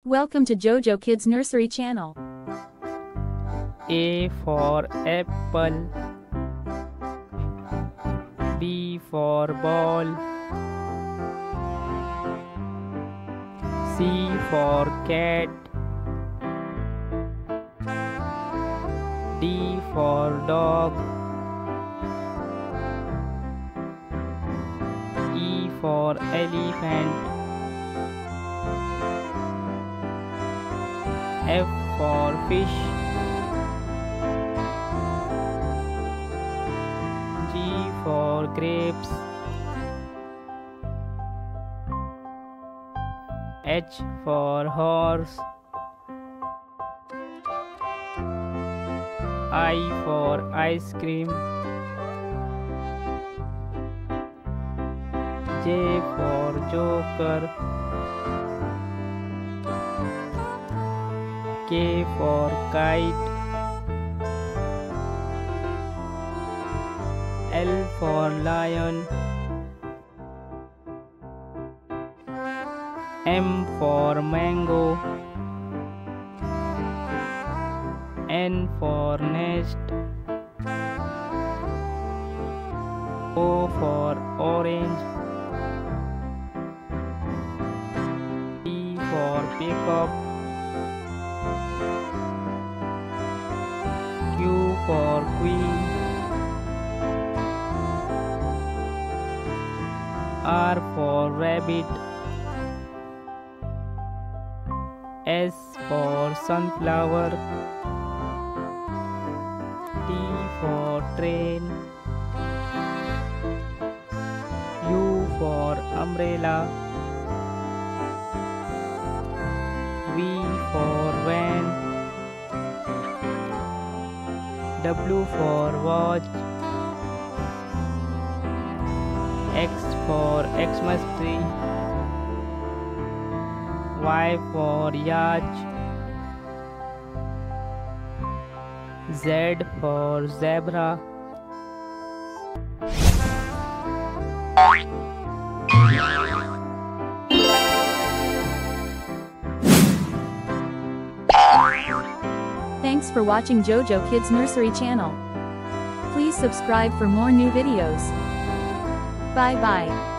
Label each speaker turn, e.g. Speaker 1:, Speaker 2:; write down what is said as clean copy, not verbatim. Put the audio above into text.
Speaker 1: Welcome to JoJo Kids Nursery Channel.
Speaker 2: A for apple, B for ball, C for cat, D for dog, E for elephant, F for fish, G for grapes, H for horse, I for ice cream, J for joker, K for kite, L for lion, M for mango, N for nest, O for orange, P for peacock, Q for queen, R for rabbit, S for sunflower, T for train, U for umbrella, V for van, W for watch, X for Xmas tree, Y for yacht, Z for zebra,
Speaker 1: Thanks for watching JoJo Kids Nursery Channel. Please subscribe for more new videos. Bye bye.